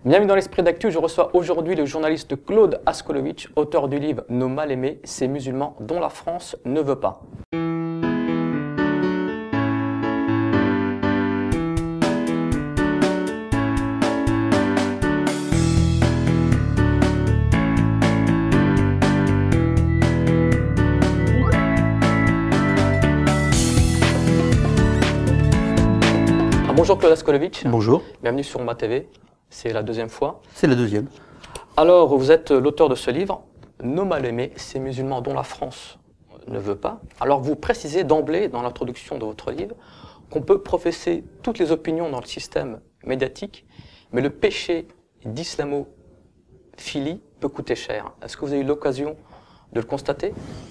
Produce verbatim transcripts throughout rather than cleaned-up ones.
Bienvenue dans l'Esprit d'Actu, je reçois aujourd'hui le journaliste Claude Askolovitch, auteur du livre « Nos mal-aimés, ces musulmans dont la France ne veut pas ». Bonjour Claude Askolovitch. Bonjour. Bienvenue sur Ma T V. C'est la deuxième fois. C'est la deuxième. Alors, vous êtes l'auteur de ce livre, Nos mal-aimés, ces musulmans dont la France ne veut pas. Alors, vous précisez d'emblée, dans l'introduction de votre livre, qu'on peut professer toutes les opinions dans le système médiatique, mais le péché d'islamophilie peut coûter cher. Est-ce que vous avez eu l'occasion de le constater ?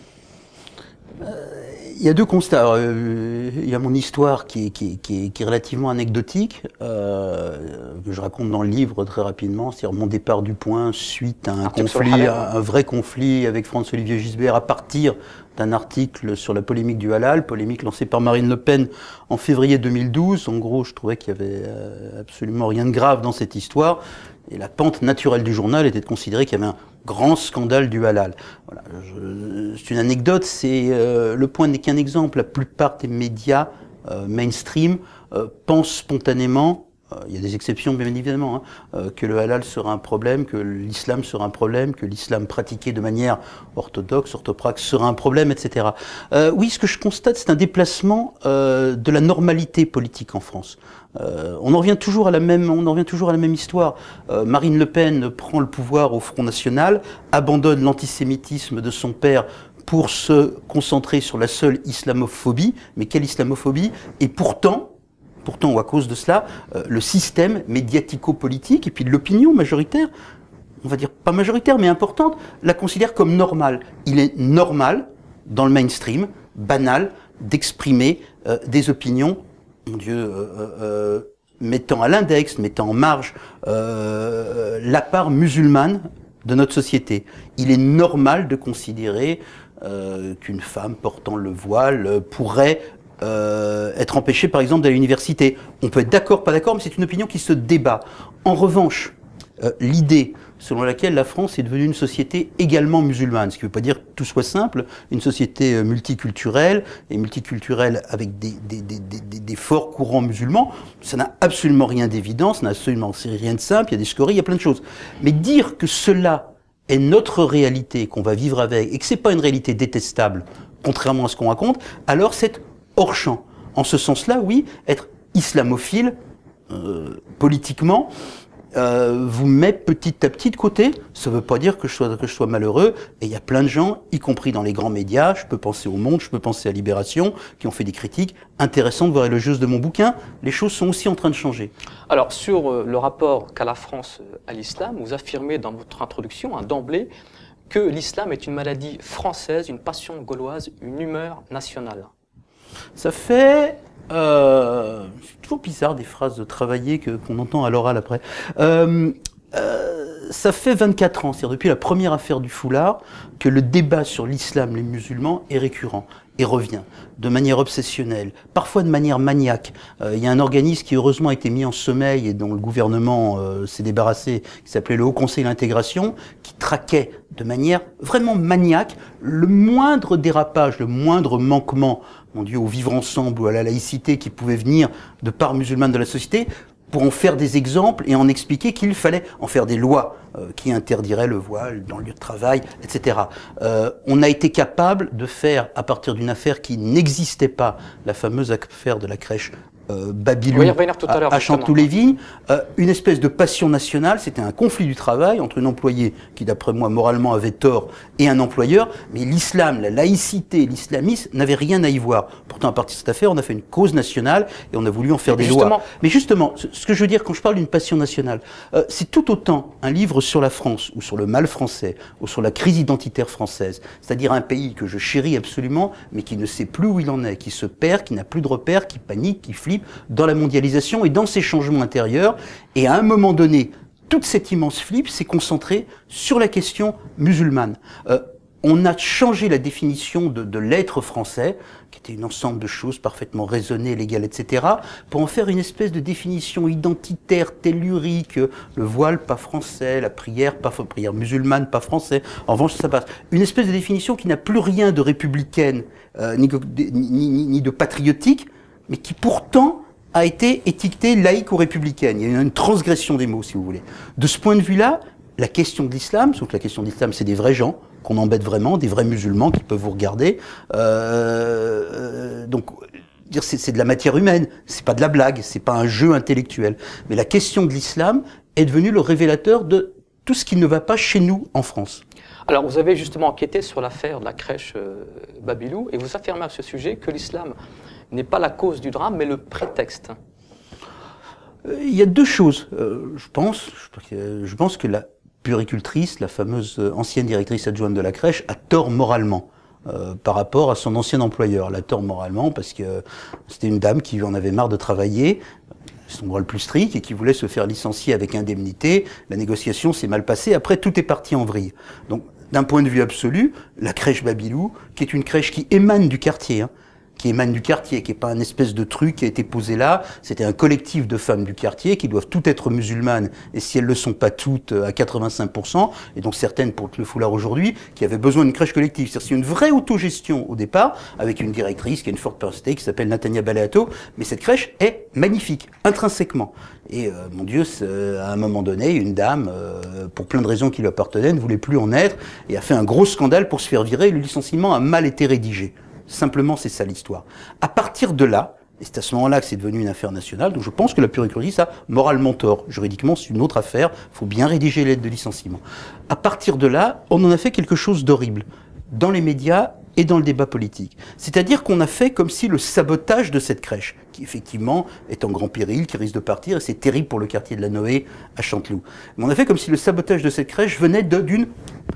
Euh, il y a deux constats. Alors, euh, il y a mon histoire qui est, qui est, qui est, qui est relativement anecdotique, euh, que je raconte dans le livre très rapidement, c'est-à-dire mon départ du Point suite à un, un conflit, un, un vrai conflit avec François-Olivier Gisbert à partir d'un article sur la polémique du halal, polémique lancée par Marine Le Pen en février deux mille douze. En gros, je trouvais qu'il y avait euh, absolument rien de grave dans cette histoire. Et la pente naturelle du journal était de considérer qu'il y avait un grand scandale du halal. Voilà, c'est une anecdote, c'est euh, Le Point n'est qu'un exemple. La plupart des médias euh, mainstream euh, pensent spontanément, euh, il y a des exceptions bien évidemment, hein, euh, que le halal sera un problème, que l'islam sera un problème, que l'islam pratiqué de manière orthodoxe, orthopraxe sera un problème, et cetera. Euh, oui, ce que je constate, c'est un déplacement euh, de la normalité politique en France. Euh, on en revient toujours à la même, on en revient toujours à la même histoire. Euh, Marine Le Pen prend le pouvoir au Front National, abandonne l'antisémitisme de son père pour se concentrer sur la seule islamophobie. Mais quelle islamophobie? Et pourtant, pourtant ou à cause de cela, euh, le système médiatico-politique et puis l'opinion majoritaire, on va dire pas majoritaire mais importante, la considère comme normale. Il est normal, dans le mainstream, banal, d'exprimer euh, des opinions, mon Dieu, euh, euh, mettant à l'index, mettant en marge euh, la part musulmane de notre société. Il est normal de considérer euh, qu'une femme portant le voile pourrait euh, être empêchée, par exemple, d'aller à l'université. On peut être d'accord, pas d'accord, mais c'est une opinion qui se débat. En revanche, euh, l'idée selon laquelle la France est devenue une société également musulmane, ce qui ne veut pas dire que tout soit simple, une société multiculturelle, et multiculturelle avec des, des, des, des, des forts courants musulmans, ça n'a absolument rien d'évident, ça n'a absolument rien de simple, il y a des scories, il y a plein de choses. Mais dire que cela est notre réalité, qu'on va vivre avec, et que ce n'est pas une réalité détestable, contrairement à ce qu'on raconte, alors c'est hors champ. En ce sens-là, oui, être islamophile, euh, politiquement, Euh, vous met petit à petit de côté. Ça ne veut pas dire que je sois, que je sois malheureux. Et il y a plein de gens, y compris dans les grands médias, je peux penser au Monde, je peux penser à Libération, qui ont fait des critiques intéressantes, voire élogieuses de mon bouquin. Les choses sont aussi en train de changer. Alors, sur euh, le rapport qu'a la France à l'islam, vous affirmez dans votre introduction, hein, d'emblée, que l'islam est une maladie française, une passion gauloise, une humeur nationale. Ça fait... Euh, c'est toujours bizarre des phrases de travailler que, qu'on entend à l'oral après. Euh, euh, ça fait vingt-quatre ans, c'est-à-dire depuis la première affaire du foulard, que le débat sur l'islam, les musulmans, est récurrent et revient de manière obsessionnelle, parfois de manière maniaque. Euh, il y a un organisme qui heureusement a été mis en sommeil et dont le gouvernement euh, s'est débarrassé, qui s'appelait le Haut Conseil de l'intégration, qui traquait de manière vraiment maniaque le moindre dérapage, le moindre manquement, mon Dieu, au vivre ensemble ou à la laïcité qui pouvait venir de part musulmane de la société, pour en faire des exemples et en expliquer qu'il fallait en faire des lois euh, qui interdiraient le voile dans le lieu de travail, et cetera. Euh, on a été capable de faire, à partir d'une affaire qui n'existait pas, la fameuse affaire de la crèche euh, Babylou à, à Chanteloup-les-Vignes, euh, une espèce de passion nationale. C'était un conflit du travail entre une employée qui, d'après moi, moralement avait tort et un employeur, mais l'islam, la laïcité, l'islamisme n'avaient rien à y voir. Pourtant, à partir de cette affaire, on a fait une cause nationale et on a voulu en faire des lois. Mais justement, ce que je veux dire quand je parle d'une passion nationale, euh, c'est tout autant un livre sur la France ou sur le mal français ou sur la crise identitaire française, c'est-à-dire un pays que je chéris absolument, mais qui ne sait plus où il en est, qui se perd, qui n'a plus de repères, qui panique, qui flippe dans la mondialisation et dans ses changements intérieurs. Et à un moment donné, toute cette immense flip s'est concentrée sur la question musulmane. Euh, on a changé la définition de, de l'être français, qui était un ensemble de choses parfaitement raisonnées, légales, et cetera, pour en faire une espèce de définition identitaire, tellurique, le voile pas français, la prière pas prière musulmane pas français, en revanche ça passe. Une espèce de définition qui n'a plus rien de républicaine, euh, ni, ni, ni, ni de patriotique, mais qui pourtant a été étiquetée laïque ou républicaine. Il y a une transgression des mots, si vous voulez. De ce point de vue-là, la question de l'islam, sauf que la question de l'islam, c'est des vrais gens, qu'on embête vraiment, des vrais musulmans qui peuvent vous regarder. Euh, donc, c'est de la matière humaine, c'est pas de la blague, c'est pas un jeu intellectuel. Mais la question de l'islam est devenue le révélateur de tout ce qui ne va pas chez nous en France. Alors, vous avez justement enquêté sur l'affaire de la crèche euh, Babylou, et vous affirmez à ce sujet que l'islam n'est pas la cause du drame, mais le prétexte. Euh, il y a deux choses. Euh, je pense, je, je pense que la puéricultrice, la fameuse ancienne directrice adjointe de la crèche, a tort moralement euh, par rapport à son ancien employeur. Elle a tort moralement parce que c'était une dame qui en avait marre de travailler, son droit le plus strict, et qui voulait se faire licencier avec indemnité. La négociation s'est mal passée. Après, tout est parti en vrille. Donc, d'un point de vue absolu, la crèche Babylou, qui est une crèche qui émane du quartier, hein, qui émane du quartier, qui n'est pas un espèce de truc qui a été posé là. C'était un collectif de femmes du quartier qui doivent toutes être musulmanes, et si elles ne le sont pas toutes, à quatre-vingt-cinq pour cent, et donc certaines portent le foulard aujourd'hui, qui avaient besoin d'une crèche collective. C'est-à-dire une vraie autogestion au départ, avec une directrice qui a une forte personnalité, qui s'appelle Natania Baleato, mais cette crèche est magnifique, intrinsèquement. Et euh, mon Dieu, à un moment donné, une dame, euh, pour plein de raisons qui lui appartenaient, ne voulait plus en être, et a fait un gros scandale pour se faire virer. Le licenciement a mal été rédigé. Simplement, c'est ça l'histoire. À partir de là, et c'est à ce moment-là que c'est devenu une affaire nationale, donc je pense que la puéricultrice a moralement tort. Juridiquement, c'est une autre affaire, il faut bien rédiger l'aide de licenciement. À partir de là, on en a fait quelque chose d'horrible, dans les médias et dans le débat politique. C'est-à-dire qu'on a fait comme si le sabotage de cette crèche, qui effectivement est en grand péril, qui risque de partir, et c'est terrible pour le quartier de la Noé à Chanteloup, mais on a fait comme si le sabotage de cette crèche venait d'une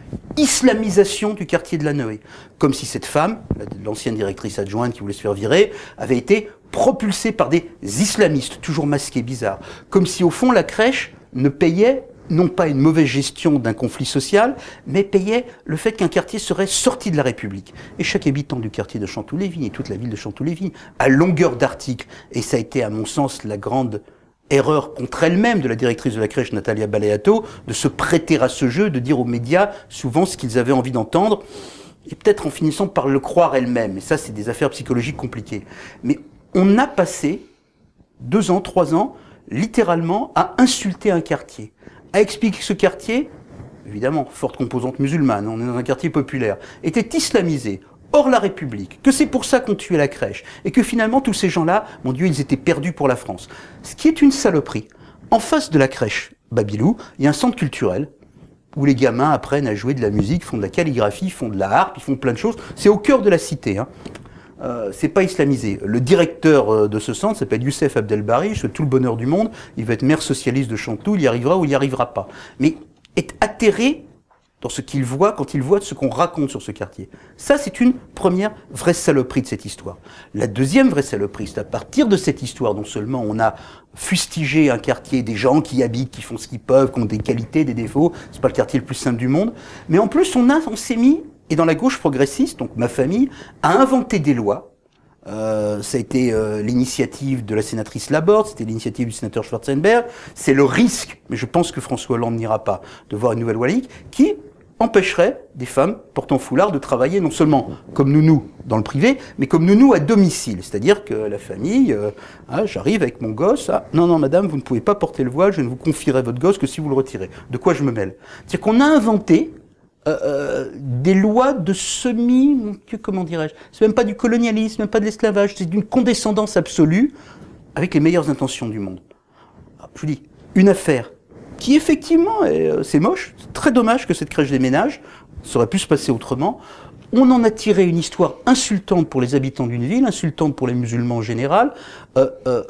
islamisation du quartier de la Noé. Comme si cette femme, l'ancienne directrice adjointe qui voulait se faire virer, avait été propulsée par des islamistes, toujours masqués, bizarres. Comme si au fond la crèche ne payait non pas une mauvaise gestion d'un conflit social, mais payait le fait qu'un quartier serait sorti de la République. Et chaque habitant du quartier de Chanteloup-les-Vignes, et toute la ville de Chanteloup-les-Vignes, à longueur d'articles, et ça a été à mon sens la grande erreur contre elle-même de la directrice de la crèche, Natalia Baleato, de se prêter à ce jeu, de dire aux médias souvent ce qu'ils avaient envie d'entendre, et peut-être en finissant par le croire elle-même. Et ça, c'est des affaires psychologiques compliquées. Mais on a passé deux ans, trois ans, littéralement, à insulter un quartier, à expliquer que ce quartier, évidemment, forte composante musulmane, on est dans un quartier populaire, était islamisé, hors la République, que c'est pour ça qu'on tuait la crèche, et que finalement tous ces gens-là, mon Dieu, ils étaient perdus pour la France. Ce qui est une saloperie. En face de la crèche Babylou, il y a un centre culturel, où les gamins apprennent à jouer de la musique, font de la calligraphie, font de la harpe, ils font plein de choses. C'est au cœur de la cité, hein. Euh, c'est pas islamisé. Le directeur euh, de ce centre s'appelle Youssef Abdelbari, je souhaite tout le bonheur du monde, il va être maire socialiste de Chanteloup, il y arrivera ou il n'y arrivera pas. Mais est atterré dans ce qu'il voit quand il voit ce qu'on raconte sur ce quartier. Ça, c'est une première vraie saloperie de cette histoire. La deuxième vraie saloperie, c'est à partir de cette histoire, non seulement on a fustigé un quartier, des gens qui y habitent, qui font ce qu'ils peuvent, qui ont des qualités, des défauts, c'est pas le quartier le plus simple du monde, mais en plus on a, on s'est mis, et dans la gauche progressiste, donc ma famille, à inventer des lois. Euh, ça a été euh, l'initiative de la sénatrice Laborde, c'était l'initiative du sénateur Schwarzenberg, c'est le risque, mais je pense que François Hollande n'ira pas, de voir une nouvelle loi laïque, qui empêcherait des femmes portant foulard de travailler non seulement comme nounou dans le privé, mais comme nounou à domicile. C'est-à-dire que la famille, euh, ah, j'arrive avec mon gosse, ah, non, non, madame, vous ne pouvez pas porter le voile, je ne vous confierai votre gosse que si vous le retirez. De quoi je me mêle? C'est-à-dire qu'on a inventé euh, euh, des lois de semi, mon Dieu, comment dirais-je, c'est même pas du colonialisme, même pas de l'esclavage, c'est d'une condescendance absolue avec les meilleures intentions du monde. Alors, je vous dis, une affaire qui effectivement, euh, c'est moche, c'est très dommage que cette crèche déménage, ça aurait pu se passer autrement. On en a tiré une histoire insultante pour les habitants d'une ville, insultante pour les musulmans en général, euh, euh,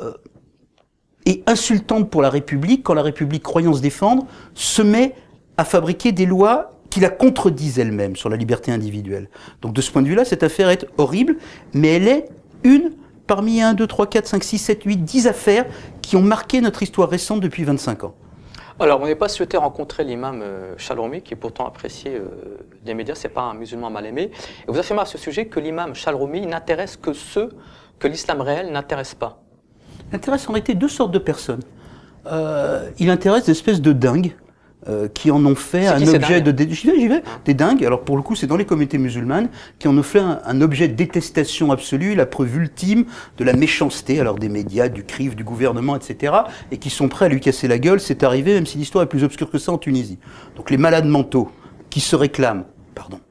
et insultante pour la République, quand la République, croyant se défendre, se met à fabriquer des lois qui la contredisent elle-même sur la liberté individuelle. Donc de ce point de vue-là, cette affaire est horrible, mais elle est une parmi un, deux, trois, quatre, cinq, six, sept, huit, dix affaires qui ont marqué notre histoire récente depuis vingt-cinq ans. Alors, on n'est pas souhaité rencontrer l'imam euh, Chalroumi, qui est pourtant apprécié euh, des médias, c'est pas un musulman mal aimé. Et vous affirmez à ce sujet que l'imam Chalroumi n'intéresse que ceux que l'islam réel n'intéresse pas. Il intéresse en réalité deux sortes de personnes. Euh, il intéresse des espèces de dingues euh, qui en ont fait un objet de... J'y vais, j'y vais. Ah. Des dingues, alors pour le coup c'est dans les communautés musulmanes, qui en ont fait un, un objet de détestation absolue, la preuve ultime de la méchanceté, alors des médias, du C R I F, du gouvernement, et cetera, et qui sont prêts à lui casser la gueule. C'est arrivé, même si l'histoire est plus obscure que ça, en Tunisie. Donc les malades mentaux qui se réclament, pardon,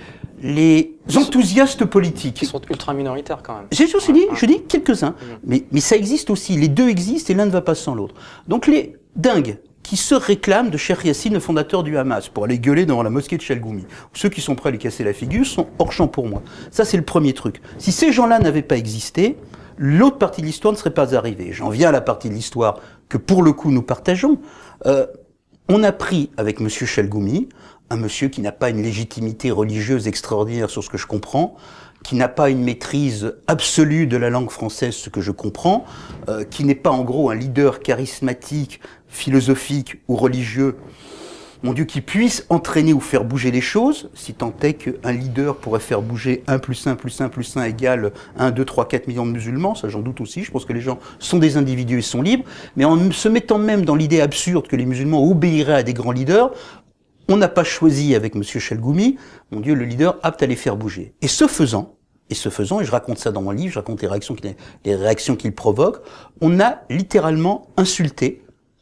les enthousiastes politiques. Ils sont ultra minoritaires quand même. J'ai aussi dit, je dis quelques-uns, mais, mais ça existe aussi, les deux existent et l'un ne va pas sans l'autre. Donc les dingues qui se réclament de Cheikh Yassine, le fondateur du Hamas, pour aller gueuler devant la mosquée de Chalgoumi, ceux qui sont prêts à lui casser la figure sont hors champ pour moi. Ça c'est le premier truc. Si ces gens-là n'avaient pas existé, l'autre partie de l'histoire ne serait pas arrivée. J'en viens à la partie de l'histoire que pour le coup nous partageons. Euh, on a pris avec monsieur Chalgoumi, un monsieur qui n'a pas une légitimité religieuse extraordinaire sur ce que je comprends, qui n'a pas une maîtrise absolue de la langue française, ce que je comprends, euh, qui n'est pas en gros un leader charismatique, philosophique ou religieux, mon Dieu, qui puisse entraîner ou faire bouger les choses, si tant est qu'un leader pourrait faire bouger un plus un plus un plus un égale un, deux, trois, quatre millions de musulmans, ça j'en doute aussi, je pense que les gens sont des individus et sont libres, mais en se mettant même dans l'idée absurde que les musulmans obéiraient à des grands leaders, on n'a pas choisi avec monsieur Chalgoumi, mon Dieu, le leader apte à les faire bouger. Et ce faisant, et ce faisant, et je raconte ça dans mon livre, je raconte les réactions qu'il, les réactions qu'il provoque, on a littéralement insulté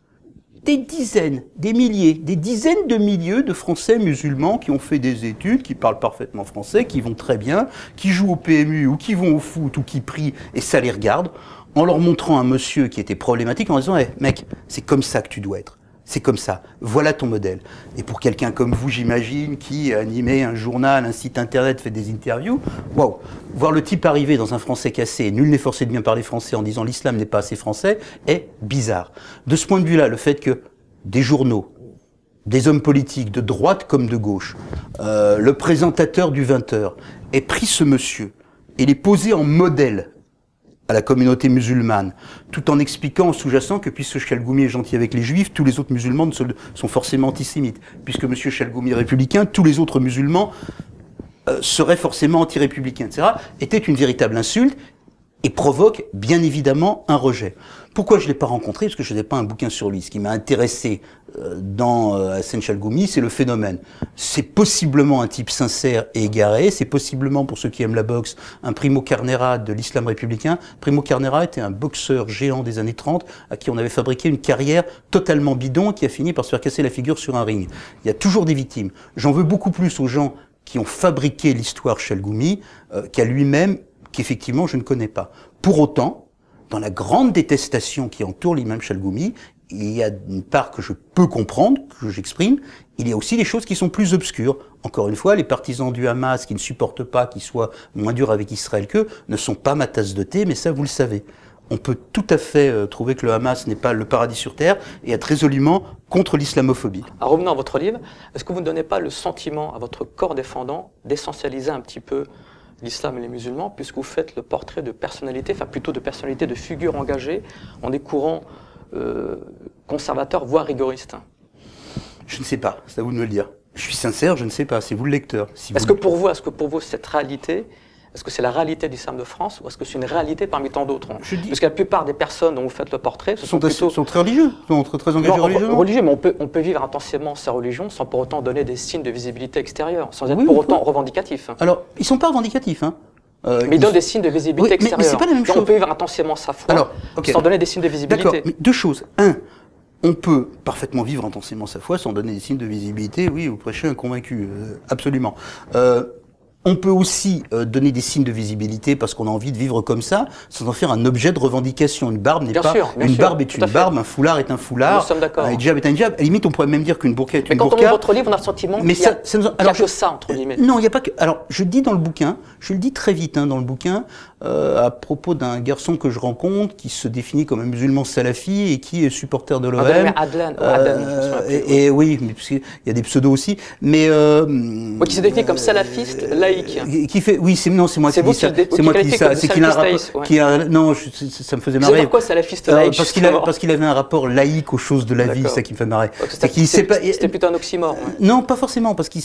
des dizaines, des milliers, des dizaines de milliers de Français musulmans qui ont fait des études, qui parlent parfaitement français, qui vont très bien, qui jouent au P M U ou qui vont au foot ou qui prient et ça les regarde, en leur montrant un monsieur qui était problématique en disant hey, « mec, c'est comme ça que tu dois être. C'est comme ça. Voilà ton modèle. » Et pour quelqu'un comme vous, j'imagine, qui a animé un journal, un site internet, fait des interviews, waouh, voir le type arriver dans un français cassé, nul n'est forcé de bien parler français en disant l'islam n'est pas assez français, est bizarre. De ce point de vue-là, le fait que des journaux, des hommes politiques, de droite comme de gauche, euh, le présentateur du vingt heures, ait pris ce monsieur et l'ait posé en modèle à la communauté musulmane, tout en expliquant en sous-jacent que puisque Chalgoumi est gentil avec les juifs, tous les autres musulmans sont forcément antisémites. Puisque M. Chalgoumi est républicain, tous les autres musulmans euh, seraient forcément anti-républicains, et cetera, était une véritable insulte et provoque bien évidemment un rejet. Pourquoi je ne l'ai pas rencontré? Parce que je n'ai pas un bouquin sur lui. Ce qui m'a intéressé euh, dans euh, Hassan Chalgoumi, c'est le phénomène. C'est possiblement un type sincère et égaré, c'est possiblement, pour ceux qui aiment la boxe, un primo carnera de l'islam républicain. Primo carnera était un boxeur géant des années trente à qui on avait fabriqué une carrière totalement bidon qui a fini par se faire casser la figure sur un ring. Il y a toujours des victimes. J'en veux beaucoup plus aux gens qui ont fabriqué l'histoire Chalgoumi euh, qu'à lui-même, qu'effectivement je ne connais pas. Pour autant, dans la grande détestation qui entoure l'imam Chalgoumi, il y a une part que je peux comprendre, que j'exprime, il y a aussi des choses qui sont plus obscures. Encore une fois, les partisans du Hamas qui ne supportent pas qu'il soit moins dur avec Israël qu'eux ne sont pas ma tasse de thé, mais ça vous le savez. On peut tout à fait euh, trouver que le Hamas n'est pas le paradis sur terre et être résolument contre l'islamophobie. En revenant à votre livre, est-ce que vous ne donnez pas le sentiment à votre corps défendant d'essentialiser un petit peu l'islam et les musulmans, puisque vous faites le portrait de personnalité, enfin plutôt de personnalité, de figure engagée en des courants euh, conservateurs, voire rigoristes? Je ne sais pas, c'est à vous de me le dire. Je suis sincère, je ne sais pas, c'est vous le lecteur. Si est-ce vous... que pour vous, est-ce que pour vous cette réalité, est-ce que c'est la réalité de l'islam de France ou est-ce que c'est une réalité parmi tant d'autres? Dis... Parce que la plupart des personnes dont vous faites le portrait, ce sont, sont, plutôt... sont très religieux, sont très, très engagés non, religieusement. Religieux, mais on peut, on peut vivre intensément sa religion sans pour autant donner des signes de visibilité extérieure, sans être oui, pour autant revendicatif. Alors, ils ne sont pas revendicatif, hein. Euh, mais ils donnent des signes de visibilité oui, extérieure. Mais, mais c'est pas la même chose. On peut vivre intensément sa foi Alors, okay. sans donner des signes de visibilité. D'accord, mais deux choses. Un, on peut parfaitement vivre intensément sa foi sans donner des signes de visibilité. Oui, vous prêchez un convaincu, euh, absolument. Euh, On peut aussi euh, donner des signes de visibilité parce qu'on a envie de vivre comme ça, sans en faire un objet de revendication. Une barbe n'est pas sûr, une sûr, barbe est une barbe, un foulard est un foulard, nous sommes d'accord. Un hijab est un hijab. À la limite, on pourrait même dire qu'une burqa est mais une burqa. burqa. Mais quand on lit votre livre, on a le sentiment qu'il y a, ça, ça nous... Alors, que ça entre guillemets. Non, il n'y a pas que. Alors, je dis dans le bouquin, je le dis très vite hein, dans le bouquin. euh, à propos d'un garçon que je rencontre qui se définit comme un musulman salafi et qui est supporter de l'O M. Adlan, euh, et, et oui, mais parce qu'il y a des pseudos aussi, mais euh, oui, qui se définit comme salafiste laïque. Qui fait, oui, c'est non, c'est moi qui dis ça. C'est moi qui dis ça. C'est qu'il a un rapport. Qui a, non, je, ça me faisait marrer. Pourquoi salafiste laïque? euh, Parce qu'il parce qu'il avait un rapport laïque aux choses de la vie, c'est ça qui me fait marrer. C'était plutôt un oxymore. Ouais. Non, pas forcément, parce qu'il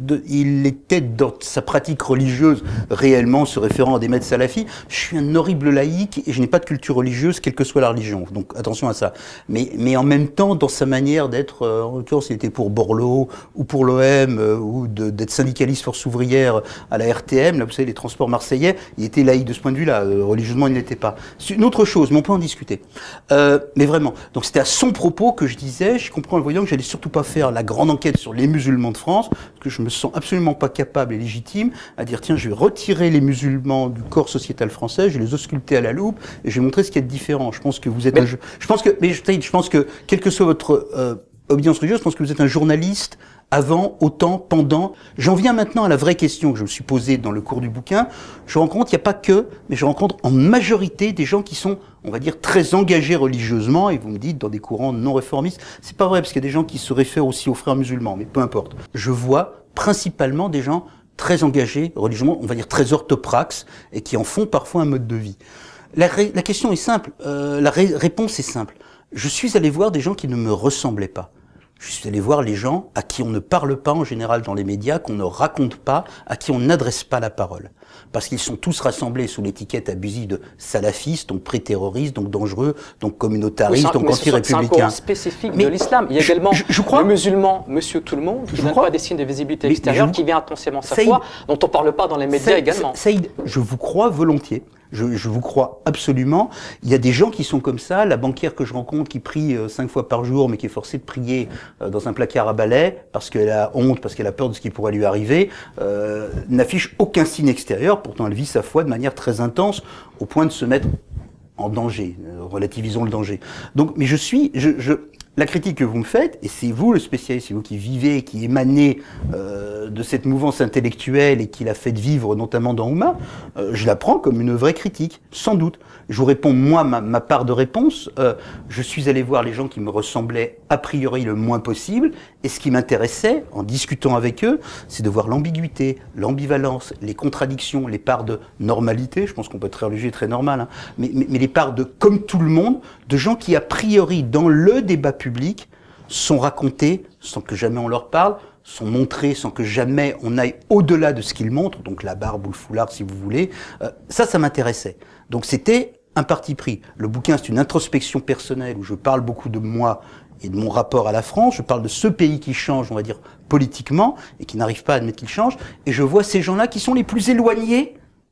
il était dans sa pratique religieuse réellement se référant à des maîtres salafis. Je suis un horrible laïque et je n'ai pas de culture religieuse, quelle que soit la religion. Donc attention à ça. Mais, mais en même temps, dans sa manière d'être, euh, en l'occurrence, il était pour Borloo ou pour l'O M euh, ou d'être syndicaliste force ouvrière à la R T M, là vous savez, les transports marseillais, il était laïque de ce point de vue-là. Euh, religieusement, il n'était pas. C'est une autre chose, mais on peut en discuter. Euh, mais vraiment. Donc c'était à son propos que je disais, je comprends en le voyant que j'allais surtout pas faire la grande enquête sur les musulmans de France, parce que je me sens absolument pas capable et légitime à dire tiens, je vais retirer les musulmans du corps sociétal français, je vais les ausculter à la loupe et je vais montrer ce qui est différent. Je pense que vous êtes mais... un je, je pense que mais je, je pense que quelle que soit votre euh, obédience religieuse, je pense que vous êtes un journaliste avant, autant, pendant. J'en viens maintenant à la vraie question que je me suis posée dans le cours du bouquin. Je rencontre, il n'y a pas que, mais je rencontre en majorité des gens qui sont, on va dire, très engagés religieusement, et vous me dites, dans des courants non réformistes. C'est pas vrai, parce qu'il y a des gens qui se réfèrent aussi aux frères musulmans, mais peu importe. Je vois principalement des gens très engagés religieusement, on va dire très orthopraxes, et qui en font parfois un mode de vie. La, la question est simple, euh, la ré réponse est simple. Je suis allé voir des gens qui ne me ressemblaient pas. Je suis allé voir les gens à qui on ne parle pas en général dans les médias, qu'on ne raconte pas, à qui on n'adresse pas la parole. Parce qu'ils sont tous rassemblés sous l'étiquette abusive de salafistes, donc pré-terroristes, donc dangereux, donc communautaristes, oui, donc anti-républicains. C'est un courant spécifique mais de l'islam. Il y a je, également je, je crois, le musulman, monsieur tout le monde, qui n'a pas des signes de visibilité extérieure, qui vient intensément sa foi, dont on ne parle pas dans les médias Saïd, également. Saïd, je vous crois volontiers. Je, je vous crois absolument. Il y a des gens qui sont comme ça. La banquière que je rencontre qui prie euh, cinq fois par jour, mais qui est forcée de prier euh, dans un placard à balai parce qu'elle a honte, parce qu'elle a peur de ce qui pourrait lui arriver, euh, n'affiche aucun signe extérieur. Pourtant, elle vit sa foi de manière très intense, au point de se mettre en danger. Euh, relativisons le danger. Donc, mais je suis, je, je la critique que vous me faites, et c'est vous le spécialiste, c'est vous qui vivez, qui émanez euh, de cette mouvance intellectuelle et qui la faites vivre notamment dans Houma, euh, je la prends comme une vraie critique, sans doute. Je vous réponds, moi, ma, ma part de réponse. Euh, je suis allé voir les gens qui me ressemblaient a priori le moins possible, et ce qui m'intéressait, en discutant avec eux, c'est de voir l'ambiguïté, l'ambivalence, les contradictions, les parts de normalité, je pense qu'on peut être très religieux et très normal, hein, mais, mais, mais les parts de, comme tout le monde, de gens qui a priori, dans le débat public, publics sont racontés sans que jamais on leur parle, sont montrés sans que jamais on aille au-delà de ce qu'ils montrent, donc la barbe ou le foulard si vous voulez. Euh, ça, ça m'intéressait. Donc c'était un parti pris. Le bouquin, c'est une introspection personnelle où je parle beaucoup de moi et de mon rapport à la France. Je parle de ce pays qui change, on va dire, politiquement, et qui n'arrive pas à admettre qu'il change. Et je vois ces gens-là qui sont les plus éloignés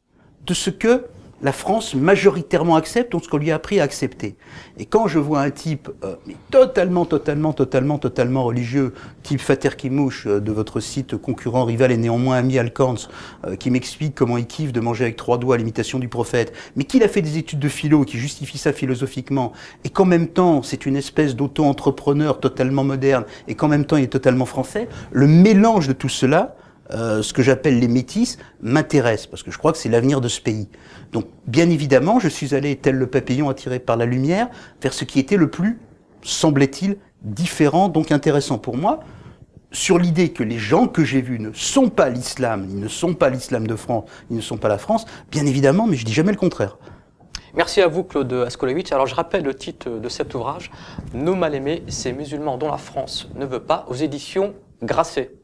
de ce que la France majoritairement accepte, donc ce qu'on lui a appris à accepter. Et quand je vois un type euh, mais totalement, totalement, totalement, totalement religieux, type Fater Kimouche euh, de votre site concurrent, rival et néanmoins ami Alkans, euh, qui m'explique comment il kiffe de manger avec trois doigts à l'imitation du prophète, mais qu'il a fait des études de philo, qui justifie ça philosophiquement, et qu'en même temps c'est une espèce d'auto-entrepreneur totalement moderne, et qu'en même temps il est totalement français, le mélange de tout cela, Euh, ce que j'appelle les métis, m'intéresse, parce que je crois que c'est l'avenir de ce pays. Donc, bien évidemment, je suis allé, tel le papillon attiré par la lumière, vers ce qui était le plus, semblait-il, différent, donc intéressant pour moi, sur l'idée que les gens que j'ai vus ne sont pas l'islam, ils ne sont pas l'islam de France, ils ne sont pas la France, bien évidemment, mais je dis jamais le contraire. Merci à vous, Claude Askolowitz. Alors, je rappelle le titre de cet ouvrage, « Nos mal-aimés, ces musulmans dont la France ne veut pas », aux éditions Grasset.